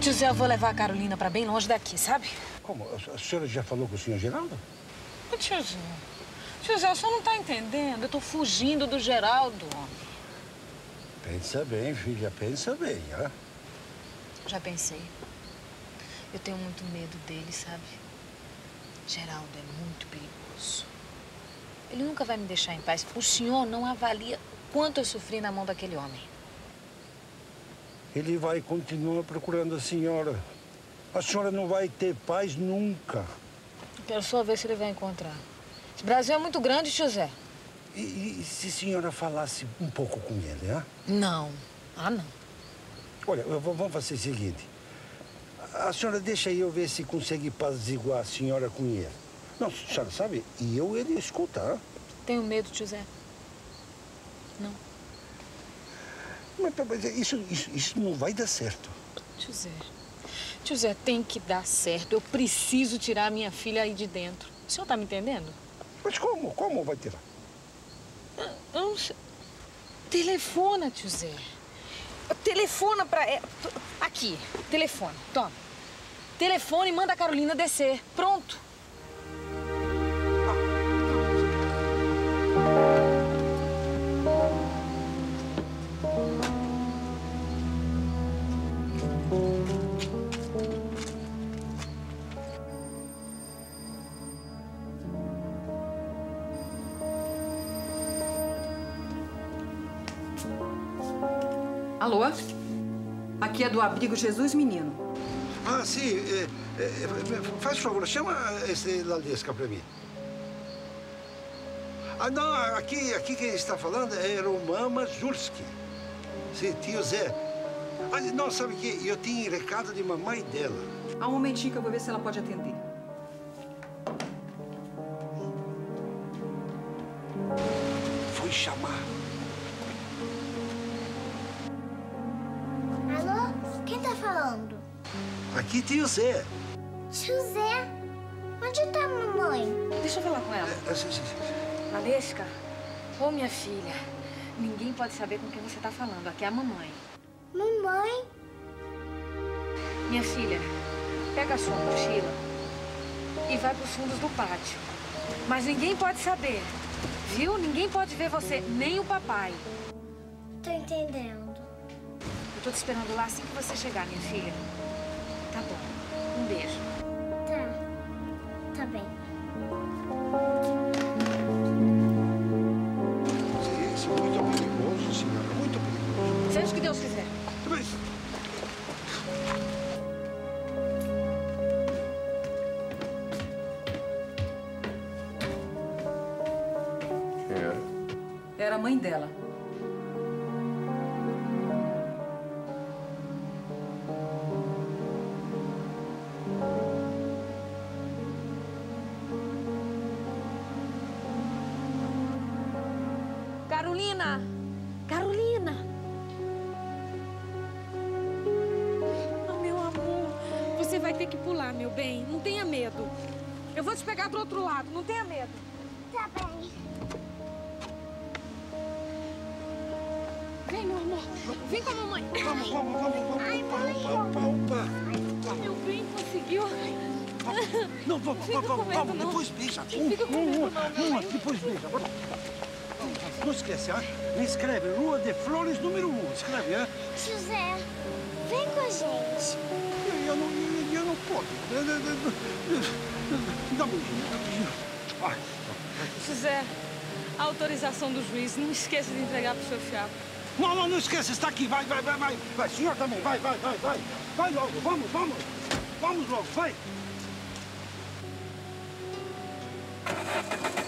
José, eu vou levar a Carolina pra bem longe daqui, sabe? Como? A senhora já falou com o senhor Geraldo? Ô, tio Zé, o senhor não tá entendendo. Eu tô fugindo do Geraldo, homem. Pensa bem, filha, pensa bem, hein? Já pensei. Eu tenho muito medo dele, sabe? Geraldo é muito perigoso. Ele nunca vai me deixar em paz. O senhor não avalia quanto eu sofri na mão daquele homem. Ele vai continuar procurando a senhora. A senhora não vai ter paz nunca. Eu quero só ver se ele vai encontrar. Esse Brasil é muito grande, tio Zé. E se a senhora falasse um pouco com ele, hein? Não. Ah, não. Olha, vamos fazer o seguinte. A senhora deixa eu ver se consegue apaziguar a senhora com ele. Não, a senhora sabe, e ele escuta, hein? Tenho medo, tio Zé. Não. Mas isso não vai dar certo. Tio Zé, tem que dar certo. Eu preciso tirar a minha filha aí de dentro. O senhor tá me entendendo? Mas como? Como vai tirar? Eu não sei. Telefona, tio Zé. Telefona pra... Aqui, telefone. Toma. Telefone e manda a Carolina descer. Pronto. Alô? Aqui é do Abrigo Jesus Menino. Ah, sim. Faz favor, chama esse Ladesca pra mim. Ah, não, aqui quem está falando é Romama Zulski. Sim, tio Zé. Ah, não, sabe o que? Eu tinha recado de mamãe dela. Há um momentinho que eu vou ver se ela pode atender. Foi chamar. Alô? Quem tá falando? Aqui, tio Zé. Tio Zé? Onde tá a mamãe? Deixa eu falar com ela. Sim. Valesca, ô minha filha, ninguém pode saber com quem você tá falando. Aqui é a mamãe. Mamãe? Minha filha, pega a sua mochila e vai pros fundos do pátio. Mas ninguém pode saber, viu? Ninguém pode ver você, nem o papai. Tô entendendo. Eu tô te esperando lá assim que você chegar, minha filha. Tá bom. Um beijo. Tá bem. Isso é muito perigoso, senhora. Muito perigoso. Seja o que Deus quiser. Mas... Quem era? Era a mãe dela. Carolina! Carolina! Oh, meu amor, você vai ter que pular, meu bem. Não tenha medo. Eu vou te pegar do outro lado, não tenha medo. Tá bem. Vem, meu amor. Vem com a mamãe. Vamos. Ai, mãe. Opa. Meu bem, conseguiu. Não, vamos. Depois beija. Depois beija. Não esquece, hein? Me escreve Rua de Flores, número 1. Escreve, hein? José, vem com a gente. Eu não posso. Dá um beijinho. Ai. José, a autorização do juiz. Não esqueça de entregar pro seu fiado. Não esqueça, está aqui. Vai. Vai, senhor também. Vai. Vai logo, vamos. Vamos logo, vai.